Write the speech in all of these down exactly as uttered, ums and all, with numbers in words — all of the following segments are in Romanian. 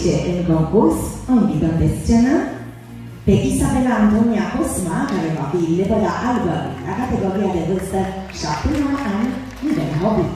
participe în concurs, o invităm pe scenă pe Isabela Antonia Cosma, care va fi lepăda albă la categoria de vârstă șapte nouă ani, nivel hobby.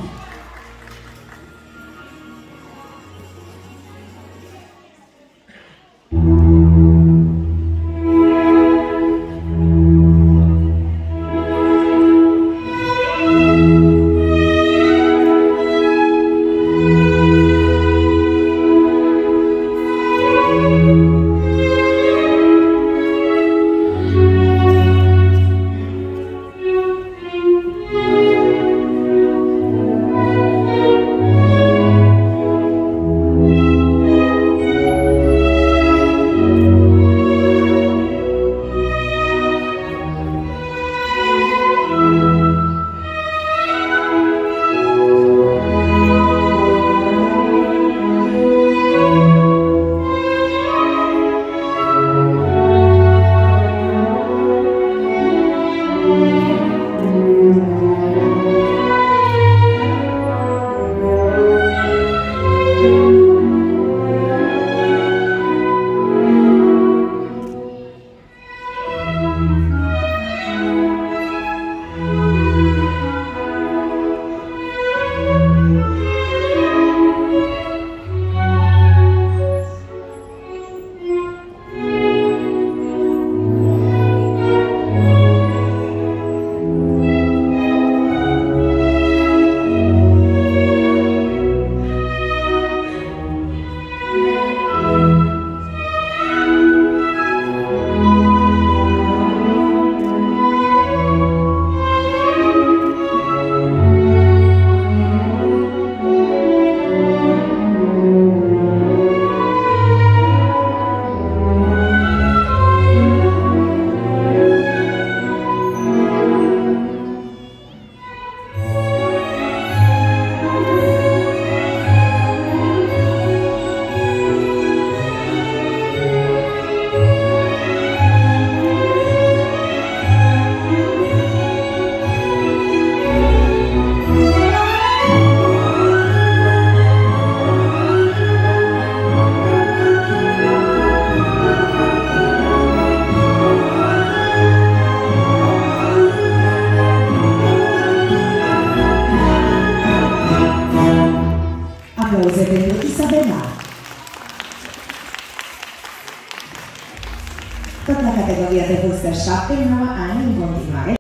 Aplauze pentru Isabela. Tot la categoria de vârstă șapte nouă ani în continuare.